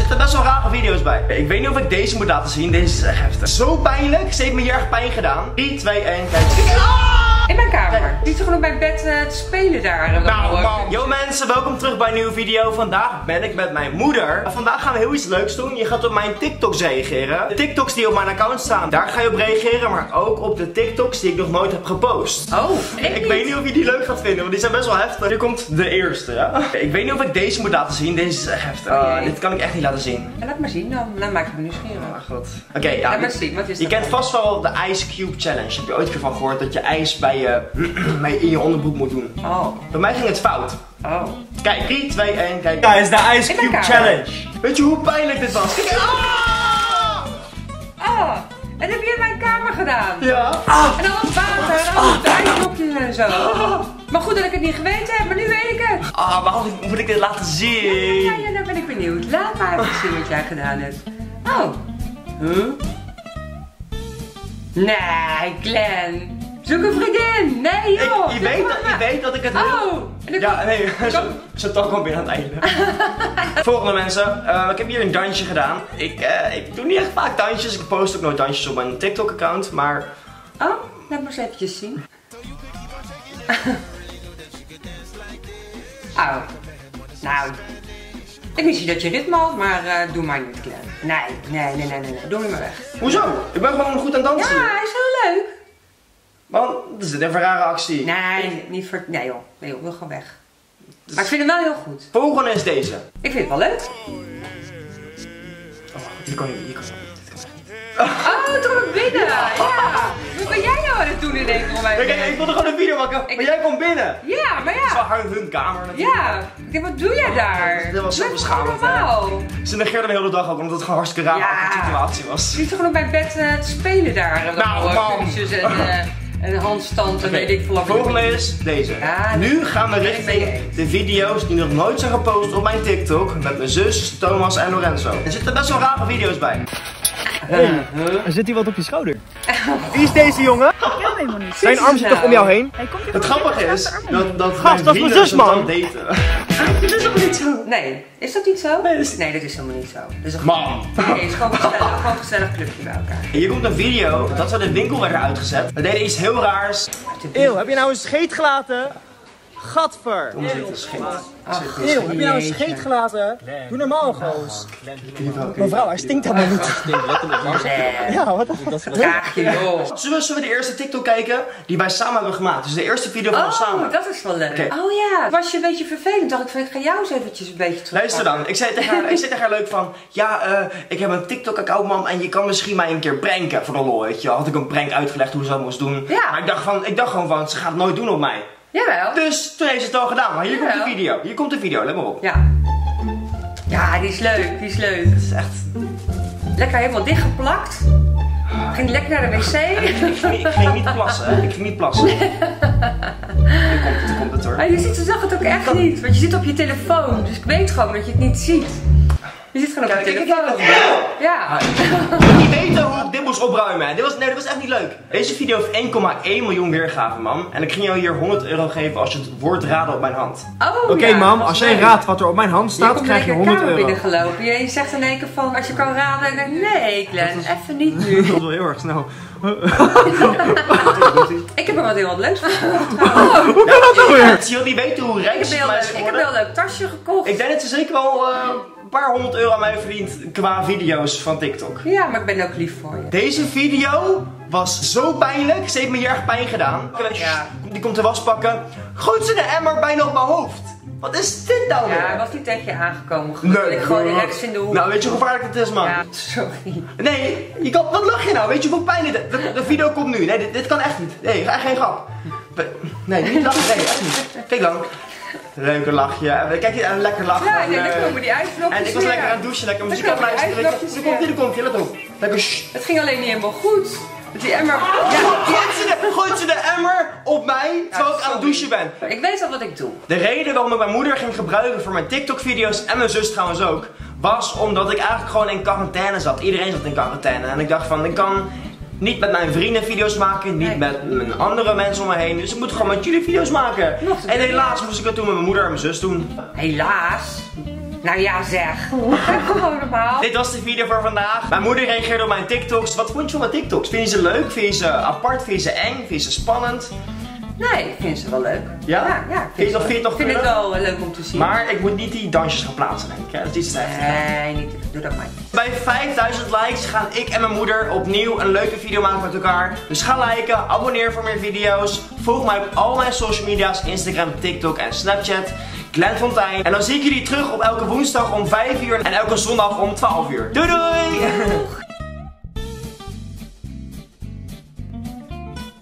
zitten best wel rare video's bij. Ik weet niet of ik deze moet laten zien. Deze is echt heftig. Zo pijnlijk. Ze heeft me hier echt pijn gedaan. 3, 2, 1, kijk. In mijn kamer. Die is toch nog op mijn bed te spelen daar. Yo mensen, welkom terug bij een nieuwe video. Vandaag ben ik met mijn moeder. Vandaag gaan we heel iets leuks doen. Je gaat op mijn TikToks reageren. De TikToks die op mijn account staan, daar ga je op reageren. Maar ook op de TikToks die ik nog nooit heb gepost. Oh, ik weet niet of je die leuk gaat vinden, want die zijn best wel heftig. Hier komt de eerste, ja. Ik weet niet of ik deze moet laten zien. Deze is echt heftig. Dit kan ik echt niet laten zien. Ja, laat maar zien dan maak ik me nieuwsgierig. Oh god. Oké, ja. Laat maar zien, wat is je dat? kent vast wel de Ice Cube Challenge. Heb je ooit van gehoord dat je ijs bij je in je onderbroek moet doen? Oh. Bij mij ging het fout. Oh. Kijk, 3, 2, 1, kijk. Daar is de Ice Cube Challenge. Weet je hoe pijnlijk dit was? Kijk. Oh, en heb je in mijn kamer gedaan? Ja. En al het water, en al het ijsblokjes en zo. Maar goed dat ik het niet geweten heb, maar nu weet ik het. Waarom moet ik dit laten zien? Ja, nou ben ik benieuwd. Laat maar even zien wat jij gedaan hebt. Oh. Huh? Nee, Glenn. Zoek een vriendin. Nee joh. Je weet dat ik het Oh. Ja, nee. Ze toch gewoon weer aan het einde. Volgende mensen. Ik heb hier een dansje gedaan. Ik doe niet echt vaak dansjes. Ik post ook nooit dansjes op mijn TikTok account. Maar... Oh, laat maar eens eventjes zien. Oh. Nou. Ik wist niet dat je ritme had, maar doe maar niet, Glenn. Nee. Doe hem maar weg. Hoezo? Ik ben gewoon goed aan dansen. Ja, hij is heel leuk. Man, dat is een even rare actie. Nee, niet voor... Nee joh, wil gewoon weg. Maar ik vind hem wel heel goed. Volgende is deze. Ik vind het wel leuk. Oh, hier kan je niet. Oh, toen kom ik binnen. Ja. Wat ben jij nou aan het doen in één keer? Kijk, ik wilde gewoon een video maken, maar jij komt binnen. Ja, maar Het is wel ja. hun kamer natuurlijk. Ja, ik denk, wat doe jij daar? Dit was zo beschamend, hè? Ze negeerden de hele dag ook, omdat het gewoon hartstikke raar situatie was. Die is toch nog op mijn bed te spelen daar? Kunstjes en handstand en weet ik veel. Volgende is deze. Ja, nu gaan we richting de video's die nog nooit zijn gepost op mijn TikTok met mijn zus, Thomas en Lorenzo. Er zitten best wel rare video's bij. Hey, er zit hier wat op je schouder. Wie is deze jongen? Ik ken hem helemaal niet. Zijn arm zit toch om jou heen? Het grappige is dat Gast, dat is mijn zus, man. daten. Dat is toch niet zo? Nee, is dat niet zo? Nee, dat is helemaal niet zo. Dat is een Man. Nee, het is gewoon een gezellig clubje bij elkaar. Hier komt een video dat we de winkel werden uitgezet. We deden iets heel raars. Eeuw, heb je nou een scheet gelaten? Gadver. Eeuw, Eeuw, heb je nou een scheet gelaten? Doe normaal, goos. Mevrouw, hij stinkt helemaal niet. Ja, wat Kaagje, joh. Zullen we de eerste TikTok kijken die wij samen hebben gemaakt? Dus de eerste video van ons samen. Oh, dat is wel leuk. Okay. Oh ja, was je een beetje vervelend? Dacht ik van, ik ga jou eens eventjes een beetje terug. Luister dan, ik zei tegen haar leuk van, ja, ik heb een TikTok account mam en je kan misschien mij een keer pranken voor de lol, weet je. Had ik een prank uitgelegd hoe ze dat moest doen. Ja. Maar ik dacht gewoon van, ze gaat het nooit doen op mij. Jawel. Dus toen heeft ze het al gedaan, maar hier komt de video. Hier komt de video, let maar op. Ja. Ja, die is leuk, die is leuk. Het is echt... Lekker helemaal dichtgeplakt. Ging lekker naar de wc. Ik ging niet plassen, hè. Ik ging niet plassen. Nu komt het hoor. Je zag het ook echt niet, want je zit op je telefoon. Dus ik weet gewoon dat je het niet ziet. Je zit gewoon op je telefoon. Ja. Je weet hoe ik dit moest opruimen. Dit was echt niet leuk. Deze video heeft 1,1 miljoen weergaven, mam. En ik ging jou hier 100 euro geven als je het woord raadde op mijn hand. Oh, Oké, ja, mam, als jij raadt wat er op mijn hand staat, krijg je 100 euro. euro. Binnengelopen. Je zegt in één keer van, als je kan raden, en ik denk, nee Glenn, even niet nu. Dat was wel heel erg snel. Ik heb er wat heel wat leuks van gekocht. Hoe kan dat nou weer? Ze wil niet weten hoe rijk ze mij is Ik heb geworden. wel een leuk tasje gekocht. Ik denk dat ze zeker wel een paar 100 euro aan mij verdient qua video's van TikTok. Ja, maar ik ben ook lief voor je. Deze video was zo pijnlijk. Ze heeft me hier echt pijn gedaan. Ja. Die komt de was pakken. Gooit ze de emmer bijna op mijn hoofd. Wat is dit nou weer? Ja, hij was niet tegen je aangekomen. Ik gewoon direct in de hoek. Nou, weet je hoe gevaarlijk het is, man? Ja, sorry. Nee, wat lach je nou? Weet je hoeveel pijn dit is? De video komt nu. Nee, dit kan echt niet. Nee, echt geen grap. Nee, niet lachen. Nee, echt niet. Kijk dan. Leuke lachje. Kijk je, een lekker lachen. Ja, nee, dan komen die uitvlogjes. En ik was lekker aan het douchen, lekker muziek aan het luisteren. Er komt je, let op. Lekker shh. Het ging alleen niet helemaal goed. Die emmer... Gooit ze de emmer op mij, terwijl ik aan het douchen ben. Ik weet al wat ik doe. De reden waarom ik mijn moeder ging gebruiken voor mijn TikTok-video's en mijn zus trouwens ook, was omdat ik eigenlijk gewoon in quarantaine zat. Iedereen zat in quarantaine. En ik dacht van, ik kan niet met mijn vrienden video's maken, niet met mijn andere mensen om me heen. Dus ik moet gewoon met jullie video's maken. En helaas moest ik dat toen met mijn moeder en mijn zus doen. Helaas? Nou ja zeg. Gewoon normaal. Dit was de video voor vandaag. Mijn moeder reageerde op mijn TikToks. Wat vond je van mijn TikToks? Vind je ze leuk? Vind je ze apart? Vind je ze eng? Vind je ze spannend? Nee, ik vind ze wel leuk. Ja? Ja, Vind je het vind ik wel leuk om te zien. Maar ik moet niet die dansjes gaan plaatsen, denk ik. Hè? Dat is iets te heftig. Nee, niet. Doe dat maar. Bij 5000 likes gaan ik en mijn moeder opnieuw een leuke video maken met elkaar. Dus ga liken, abonneer voor meer video's. Volg mij op al mijn social media's, Instagram, TikTok en Snapchat. Glenn Fontijn. En dan zie ik jullie terug op elke woensdag om 5 uur en elke zondag om 12 uur. Doei doei! Doeg.